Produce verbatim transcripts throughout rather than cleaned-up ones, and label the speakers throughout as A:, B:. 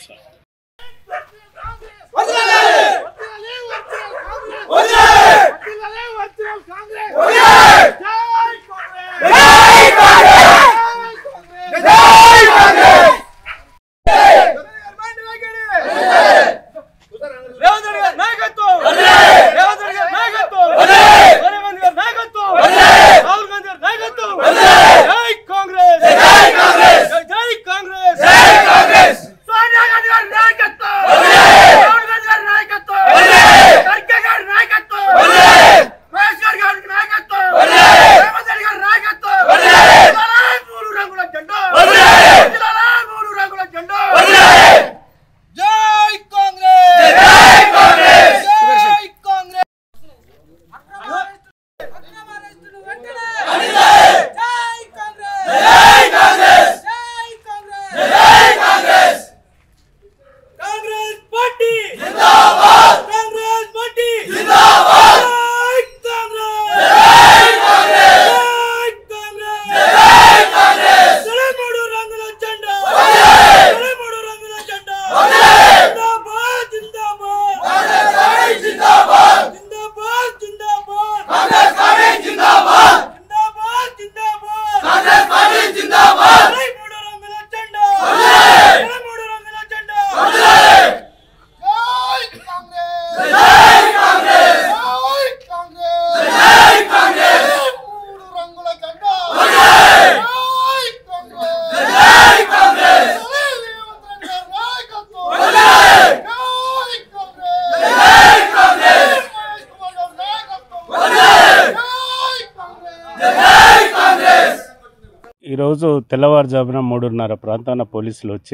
A: ఈరోజు తెల్లవారుజామున మూడున్నర ప్రాంతాన పోలీసులు వచ్చి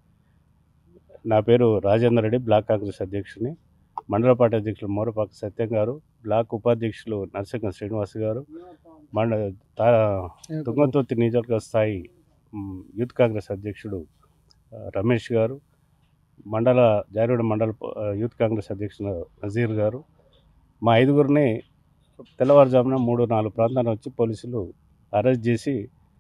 A: నా పేరు రాజేందర్ రెడ్డి, బ్లాక్ కాంగ్రెస్ అధ్యక్షుని, మండల పార్టీ అధ్యక్షులు మోరపాక సత్యం గారు, బ్లాక్ ఉపాధ్యక్షులు నరసింహ శ్రీనివాస్ గారు, మండ తుంగతుర్తి నియోజకవర్గ స్థాయి యూత్ కాంగ్రెస్ అధ్యక్షుడు రమేష్ గారు, మండల జారుడ మండల యూత్ కాంగ్రెస్ అధ్యక్షుడు నజీర్ గారు, మా ఐదుగురిని తెల్లవారుజామున మూడు నాలుగు ప్రాంతాన వచ్చి పోలీసులు అరెస్ట్ చేసి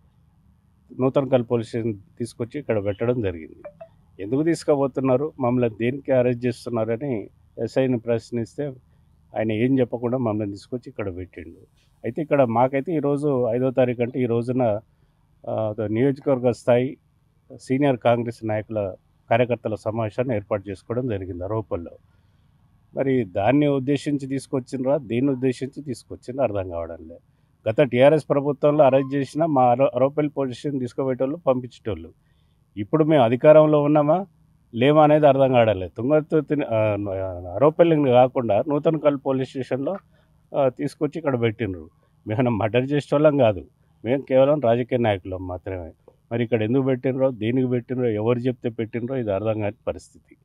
A: నూతనకల్ పోలీస్ స్టేషన్ తీసుకొచ్చి ఇక్కడ పెట్టడం జరిగింది. ఎందుకు తీసుకుపోతున్నారు, మమ్మల్ని దేనికి అరెస్ట్ చేస్తున్నారని ఎస్ఐని ప్రశ్నిస్తే ఆయన ఏం చెప్పకుండా మమ్మల్ని తీసుకొచ్చి ఇక్కడ పెట్టిండు. అయితే ఇక్కడ మాకైతే ఈరోజు ఐదో తారీఖు అంటే ఈ రోజున నియోజకవర్గ స్థాయి సీనియర్ కాంగ్రెస్ నాయకుల కార్యకర్తల సమావేశాన్ని ఏర్పాటు చేసుకోవడం జరిగింది రోపల్లో. మరి దాన్ని ఉద్దేశించి తీసుకొచ్చినరా, దేన్ని ఉద్దేశించి తీసుకొచ్చిందో అర్థం కావడం లేదు. గత టీఆర్ఎస్ ప్రభుత్వంలో అరెస్ట్ చేసిన మా రోపల్ పోలీస్ స్టేషన్ తీసుకుపోయేటోళ్ళు, పంపించేటోళ్ళు. ఇప్పుడు మేము అధికారంలో ఉన్నామా లేమా అనేది అర్థం కావడం. తుంగతుర్తి రోపల్లిని కాకుండా నూతనకల్ పోలీస్ స్టేషన్లో తీసుకొచ్చి ఇక్కడ పెట్టినరు. మేము మర్డర్ చేసేటోళ్ళం కాదు, మేము కేవలం రాజకీయ నాయకులం మాత్రమే. మరి ఇక్కడ ఎందుకు పెట్టినరో, దేనికి పెట్టినరో, ఎవరు చెప్తే పెట్టినరో ఇది అర్థం కాని పరిస్థితి.